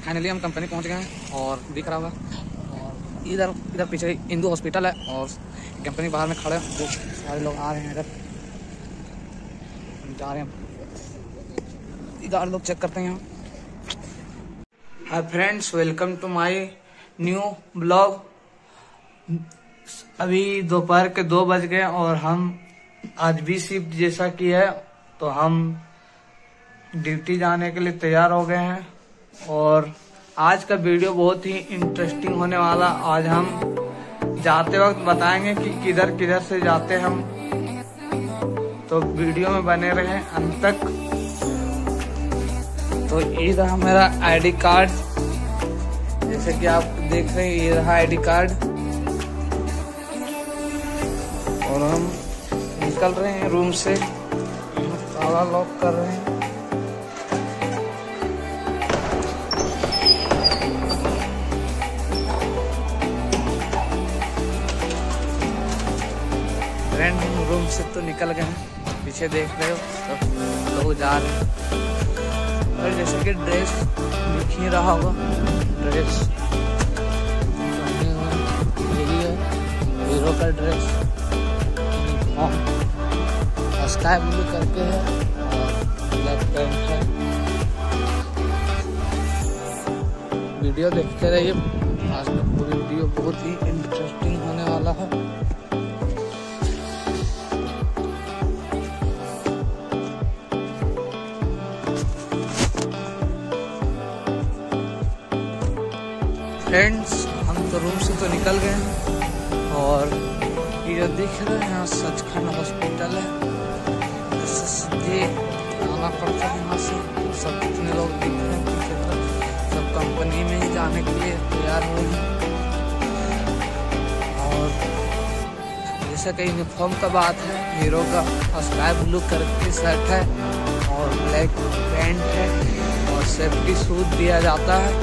Finally हम company पहुंच गए हैं और दिख रहा होगा। और इधर पीछे इंदू हॉस्पिटल है और कंपनी बाहर में खड़े हैं। जो सारे लोग आ रहे हैं, इधर जा रहे हैं, इधर लोग चेक करते हैं। Hi friends, welcome to my new blog. अभी दोपहर के 2 बज गए और हम आज भी शिफ्ट जैसा की है, तो हम ड्यूटी जाने के लिए तैयार हो गए हैं। और आज का वीडियो बहुत ही इंटरेस्टिंग होने वाला। आज हम जाते वक्त बताएंगे कि किधर किधर से जाते हम, तो वीडियो में बने रहें अंत तक। तो ये रहा मेरा आईडी कार्ड, जैसे कि आप देख रहे हैं, ये रहा आईडी कार्ड। और हम निकल रहे हैं रूम से, ताला लॉक कर रहे हैं। फ्रेंड, हम रूम से तो निकल गए हैं, पीछे देख रहे हो तो लोग जा रहे हैं। और जैसे कि ड्रेस दिख ही रहा होगा, ड्रेस यही है, हीरो का ड्रेस स्काई ब्लू करके है और ब्लैक पैंट है। वीडियो देखते रहिए, आज का पूरी वीडियो बहुत ही इंटरेस्टिंग होने वाला है। फ्रेंड्स, हम तो रूम से तो निकल गए हैं और ये दिख रहा है यहाँ सचखंड हॉस्पिटल है। इससे सीधे आना पड़ता है यहाँ से। सब कितने लोग दिख रहे हैं पीछे तरफ, सब कंपनी में ही जाने के लिए तैयार हो गए। और जैसा कि यूनिफॉर्म का बात है, हीरो का स्काई ब्लू करके शर्ट है और ब्लैक पैंट है और सेफ्टी सूट दिया जाता है।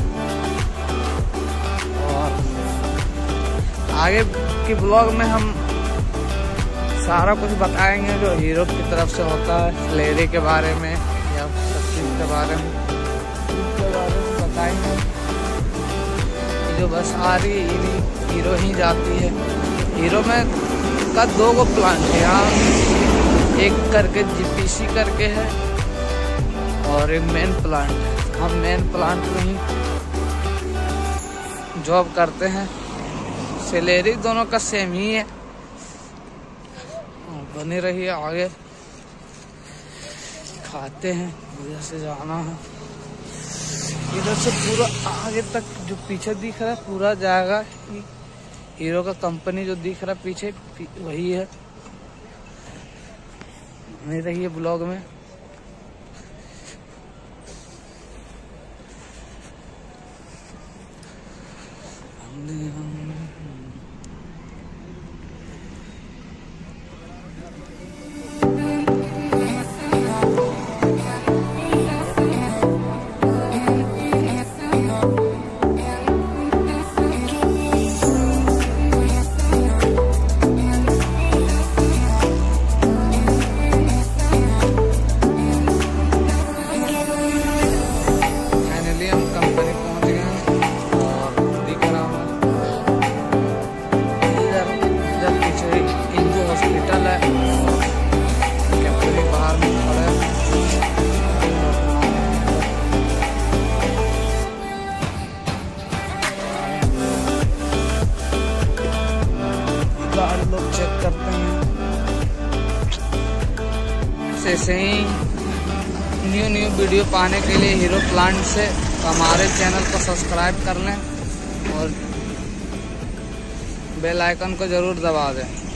और आगे के ब्लॉग में हम सारा कुछ बताएंगे जो हीरो की तरफ से होता है, सैलरी के बारे में या सब चीज़ के बारे में बताएंगे। जो बस आ रही है हीरो ही जाती है। हीरो में का 2 प्लांट है यहाँ, एक करके जीपीसी करके है और एक मेन प्लांट है। हम मेन प्लांट में ही जॉब करते हैं। सैलरी दोनों का सेम ही है। बने रहिए, आगे खाते हैं। इधर से जाना है, इधर से पूरा आगे तक जो पीछे दिख रहा है पूरा जाएगा। हीरो का कंपनी जो दिख रहा है पीछे वही है। बने रहिए ब्लॉग में। लोग चेक करते हैं। ऐसे ही न्यू वीडियो पाने के लिए हीरो प्लांट से हमारे चैनल को सब्सक्राइब कर लें और बेल आइकन को जरूर दबा दें।